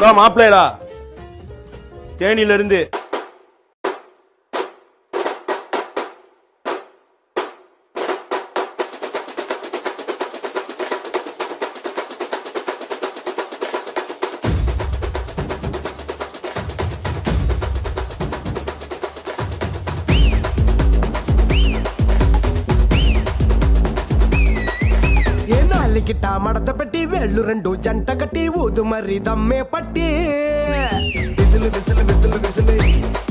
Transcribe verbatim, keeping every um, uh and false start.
மாப்பிள்ளைடா தேனில இருந்து కిటా మడత పెట్టి వేళ్ళు రెండు జంట కట్టి ఊదు మరి దమ్మే పట్టి విసులు విసులు విసులు విసులు